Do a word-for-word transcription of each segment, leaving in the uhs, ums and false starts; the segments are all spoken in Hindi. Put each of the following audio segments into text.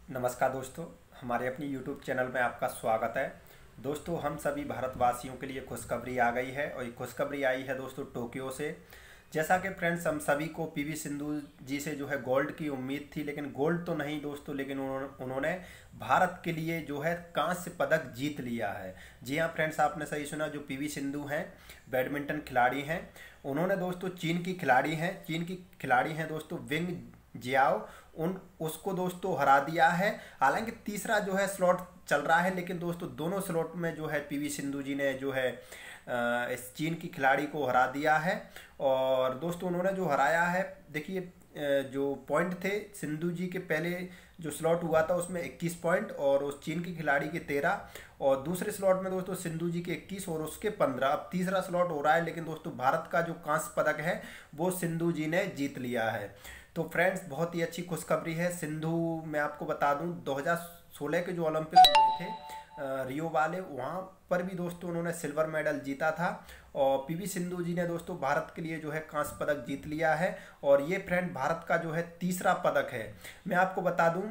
नमस्कार दोस्तों, हमारे अपनी यूट्यूब चैनल में आपका स्वागत है। दोस्तों, हम सभी भारतवासियों के लिए खुशखबरी आ गई है और ये खुशखबरी आई है दोस्तों टोक्यो से। जैसा कि फ्रेंड्स, हम सभी को पीवी सिंधु जी से जो है गोल्ड की उम्मीद थी, लेकिन गोल्ड तो नहीं दोस्तों, लेकिन उन्होंने उन्होंने भारत के लिए जो है कांस्य पदक जीत लिया है। जी हाँ फ्रेंड्स, आपने सही सुना। जो पीवी सिंधु हैं, बैडमिंटन खिलाड़ी हैं, उन्होंने दोस्तों चीन की खिलाड़ी हैं चीन की खिलाड़ी हैं दोस्तों विंग जियाओ, उन उसको दोस्तों हरा दिया है। हालांकि तीसरा जो है स्लॉट चल रहा है, लेकिन दोस्तों दोनों स्लॉट में जो है पीवी सिंधु जी ने जो है अ, इस चीन की खिलाड़ी को हरा दिया है। और दोस्तों उन्होंने जो हराया है, देखिए अ, जो पॉइंट थे सिंधु जी के पहले जो स्लॉट हुआ था उसमें इक्कीस पॉइंट और उस चीन की खिलाड़ी के तेरह, और दूसरे स्लॉट में दोस्तों सिंधु जी के इक्कीस और उसके पंद्रह। अब तीसरा स्लॉट हो रहा है, लेकिन दोस्तों भारत का जो कांस्य पदक है वो सिंधु जी ने जीत लिया है। तो फ्रेंड्स, बहुत ही अच्छी खुशखबरी है। सिंधु, मैं आपको बता दूं, दो हज़ार सोलह के जो ओलंपिक हुए थे अ, रियो वाले, वहाँ पर भी दोस्तों उन्होंने सिल्वर मेडल जीता था। और पीवी सिंधु जी ने दोस्तों भारत के लिए जो है कांस्य पदक जीत लिया है। और ये फ्रेंड भारत का जो है तीसरा पदक है। मैं आपको बता दूं,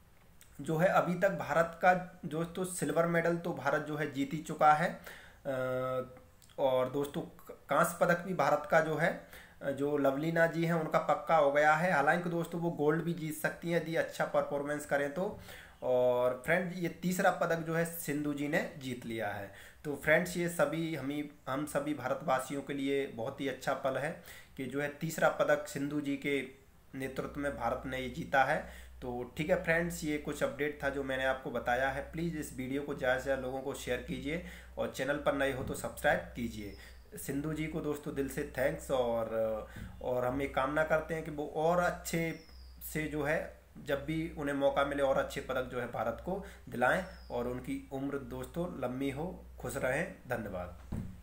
जो है अभी तक भारत का दोस्तों सिल्वर मेडल तो भारत जो है जीत ही चुका है। अ, और दोस्तों कांस्य पदक भी भारत का जो है जो लवलीना जी हैं उनका पक्का हो गया है। हालांकि दोस्तों वो गोल्ड भी जीत सकती हैं यदि अच्छा परफॉर्मेंस करें तो। और फ्रेंड, ये तीसरा पदक जो है सिंधु जी ने जीत लिया है। तो फ्रेंड्स, ये सभी हम ही हम सभी भारतवासियों के लिए बहुत ही अच्छा पल है कि जो है तीसरा पदक सिंधु जी के नेतृत्व में भारत ने ये जीता है। तो ठीक है फ्रेंड्स, ये कुछ अपडेट था जो मैंने आपको बताया है। प्लीज़ इस वीडियो को ज़्यादा से ज़्यादा लोगों को शेयर कीजिए और चैनल पर नए हो तो सब्सक्राइब कीजिए। सिंधु जी को दोस्तों दिल से थैंक्स। और और हम ये कामना करते हैं कि वो और अच्छे से जो है जब भी उन्हें मौका मिले और अच्छे पदक जो है भारत को दिलाएं और उनकी उम्र दोस्तों लंबी हो, खुश रहें। धन्यवाद।